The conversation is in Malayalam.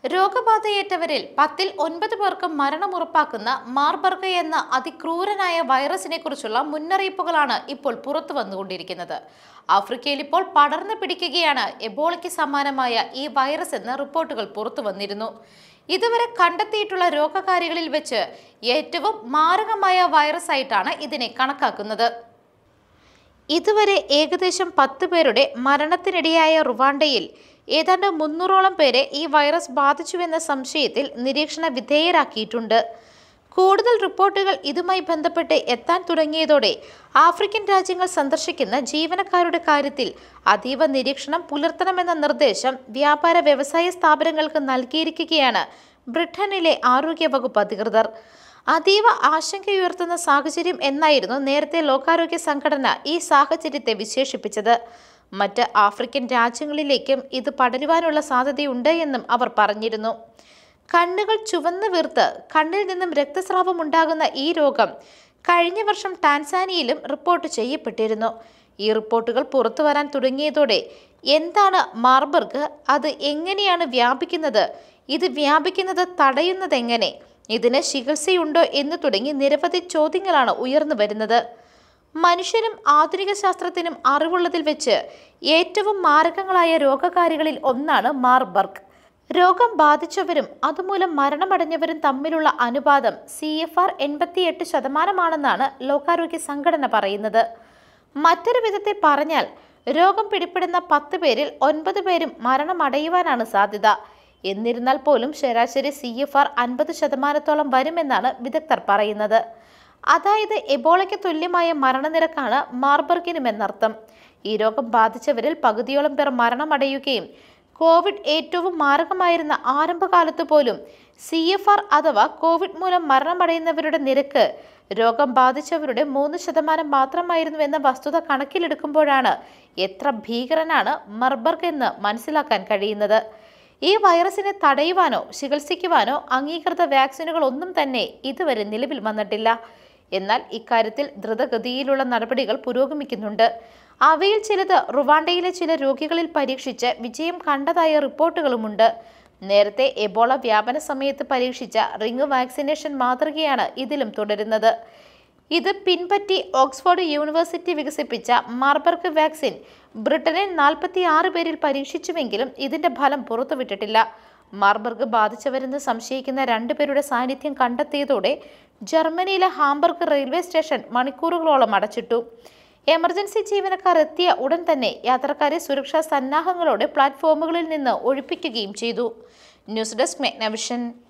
രോഗബാധയേറ്റവരിൽ 10-9 പേർക്കും മരണം ഉറപ്പാക്കുന്ന മാർബർഗ് എന്ന അതിക്രൂരനായ വൈറസിനെ കുറിച്ചുള്ള മുന്നറിയിപ്പുകളാണ് ഇപ്പോൾ പുറത്തു വന്നുകൊണ്ടിരിക്കുന്നത്. ആഫ്രിക്കയിൽ ഇപ്പോൾ പടർന്നു പിടിക്കുകയാണ് എബോളയ്ക്ക് സമാനമായ ഈ വൈറസ് എന്ന റിപ്പോർട്ടുകൾ പുറത്തു വന്നിരുന്നു. ഇതുവരെ കണ്ടെത്തിയിട്ടുള്ള രോഗകാരികളിൽ വെച്ച് ഏറ്റവും മാരകമായ വൈറസ് ആയിട്ടാണ് ഇതിനെ കണക്കാക്കുന്നത്. ഇതുവരെ ഏകദേശം 10 പേരുടെ മരണത്തിനിടയായ റുവാണ്ടയിൽ ഏതാണ്ട് 300ഓളം പേരെ ഈ വൈറസ് ബാധിച്ചുവെന്ന സംശയത്തിൽ നിരീക്ഷണ വിധേയരാക്കിയിട്ടുണ്ട്. കൂടുതൽ റിപ്പോർട്ടുകൾ ഇതുമായി ബന്ധപ്പെട്ട് എത്താൻ തുടങ്ങിയതോടെ ആഫ്രിക്കൻ രാജ്യങ്ങൾ സന്ദർശിക്കുന്ന ജീവനക്കാരുടെ കാര്യത്തിൽ അതീവ നിരീക്ഷണം പുലർത്തണമെന്ന നിർദ്ദേശം വ്യാപാര വ്യവസായ സ്ഥാപനങ്ങൾക്ക് നൽകിയിരിക്കുകയാണ് ബ്രിട്ടനിലെ ആരോഗ്യവകുപ്പ് അധികൃതർ. അതീവ ആശങ്കയുയർത്തുന്ന സാഹചര്യം എന്നായിരുന്നു നേരത്തെ ലോകാരോഗ്യ സംഘടന ഈ സാഹചര്യത്തെ വിശേഷിപ്പിച്ചത്. മറ്റ് ആഫ്രിക്കൻ രാജ്യങ്ങളിലേക്കും ഇത് പടരുവാനുള്ള സാധ്യതയുണ്ട് എന്നും അവർ പറഞ്ഞിരുന്നു. കണ്ണുകൾ ചുവന്ന് വീർത്ത് കണ്ണിൽ നിന്നും രക്തസ്രാവം ഉണ്ടാകുന്ന ഈ രോഗം കഴിഞ്ഞ വർഷം ടാൻസാനിയയിലും റിപ്പോർട്ട് ചെയ്യപ്പെട്ടിരുന്നു. ഈ റിപ്പോർട്ടുകൾ പുറത്തു വരാൻ തുടങ്ങിയതോടെ എന്താണ് മാർബർഗ്, അത് എങ്ങനെയാണ് വ്യാപിക്കുന്നത്, ഇത് വ്യാപിക്കുന്നത് തടയുന്നതെങ്ങനെ, ഇതിന് ചികിത്സയുണ്ടോ എന്ന് തുടങ്ങി നിരവധി ചോദ്യങ്ങളാണ് ഉയർന്നു വരുന്നത്. മനുഷ്യനും ആധുനിക ശാസ്ത്രത്തിനും അറിവുള്ളതിൽ വെച്ച് ഏറ്റവും മാരകങ്ങളായ രോഗകാരികളിൽ ഒന്നാണ് മാർബർഗ്. രോഗം ബാധിച്ചവരും അതുമൂലം മരണമടഞ്ഞവരും തമ്മിലുള്ള അനുപാതം CFR 88% ലോകാരോഗ്യ സംഘടന പറയുന്നത്. മറ്റൊരു വിധത്തിൽ പറഞ്ഞാൽ രോഗം പിടിപെടുന്ന 10 പേരിൽ 9 പേരും മരണമടയുവാനാണ് സാധ്യത. എന്നിരുന്നാൽ പോലും ശരാശരി CFR 50% വരുമെന്നാണ് വിദഗ്ധർ പറയുന്നത്. അതായത് എബോളയ്ക്ക് തുല്യമായ മരണനിരക്കാണ് മാർബർഗിനും എന്നർത്ഥം. ഈ രോഗം ബാധിച്ചവരിൽ പകുതിയോളം പേർ മരണമടയുകയും കോവിഡ് ഏറ്റവും മാരകമായിരുന്ന ആരംഭകാലത്ത് പോലും CFR അഥവാ കോവിഡ് മൂലം മരണമടയുന്നവരുടെ നിരക്ക് രോഗം ബാധിച്ചവരുടെ 3% മാത്രമായിരുന്നു എന്ന വസ്തുത കണക്കിലെടുക്കുമ്പോഴാണ് എത്ര ഭീകരനാണ് മാർബർഗ് എന്ന് മനസ്സിലാക്കാൻ കഴിയുന്നത്. ഈ വൈറസിനെ തടയുവാനോ ചികിത്സിക്കുവാനോ അംഗീകൃത വാക്സിനുകൾ ഒന്നും തന്നെ ഇതുവരെ നിലവിൽ വന്നിട്ടില്ല. എന്നാൽ ഇക്കാര്യത്തിൽ ദ്രുതഗതിയിലുള്ള നടപടികൾ പുരോഗമിക്കുന്നുണ്ട്. അവയിൽ ചിലത് റുവാണ്ടയിലെ ചില രോഗികളിൽ പരീക്ഷിച്ച് വിജയം കണ്ടതായ റിപ്പോർട്ടുകളുമുണ്ട്. നേരത്തെ എബോള വ്യാപന സമയത്ത് പരീക്ഷിച്ച റിംഗ് വാക്സിനേഷൻ മാതൃകയാണ് ഇതിലും തുടരുന്നത്. ഇത് പിൻപറ്റി ഓക്സ്ഫോർഡ് യൂണിവേഴ്സിറ്റി വികസിപ്പിച്ച മാർബർഗ് വാക്സിൻ ബ്രിട്ടനിൽ 46 പേരിൽ പരീക്ഷിച്ചുവെങ്കിലും ഇതിന്റെ ഫലം പുറത്തുവിട്ടിട്ടില്ല. മാർബർഗ് ബാധിച്ചവരെന്ന് സംശയിക്കുന്ന 2 പേരുടെ സാന്നിധ്യം കണ്ടെത്തിയതോടെ ജർമ്മനിയിലെ ഹാംബർഗ് റെയിൽവേ സ്റ്റേഷൻ മണിക്കൂറുകളോളം അടച്ചിട്ടു. എമർജൻസി ജീവനക്കാർ എത്തിയ ഉടൻ തന്നെ യാത്രക്കാരെ സുരക്ഷാ സന്നാഹങ്ങളോടെ പ്ലാറ്റ്ഫോമുകളിൽ നിന്ന് ഒഴിപ്പിക്കുകയും ചെയ്തു. News desk മെഗ്നവിഷൻ.